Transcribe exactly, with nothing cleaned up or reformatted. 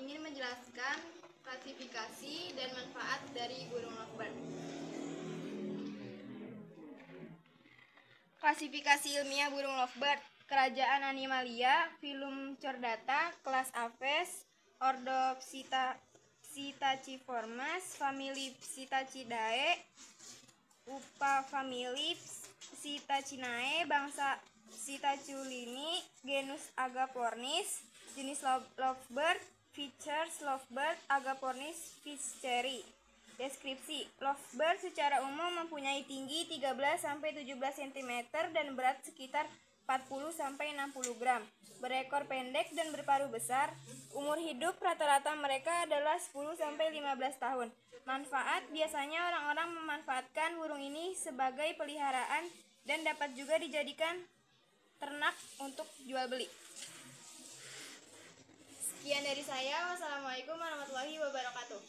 ingin menjelaskan klasifikasi dan manfaat dari burung lovebird. Klasifikasi ilmiah burung lovebird. Kerajaan Animalia, Phylum Chordata, kelas Aves, ordo Psita, Psittaciformes, famili Psittacidae, upafamili Psittacinae, bangsa Psittaciulini, genus Agapornis, jenis lovebird, features lovebird, Agapornis fischeri. Deskripsi: lovebird secara umum mempunyai tinggi tiga belas sampai tujuh belas sentimeter dan berat sekitar empat puluh sampai enam puluh gram. Berekor pendek dan berparuh besar. Umur hidup rata-rata mereka adalah sepuluh sampai lima belas tahun. Manfaat: biasanya orang-orang memanfaatkan burung ini sebagai peliharaan dan dapat juga dijadikan ternak untuk jual beli. Sekian dari saya. Wassalamualaikum warahmatullahi wabarakatuh.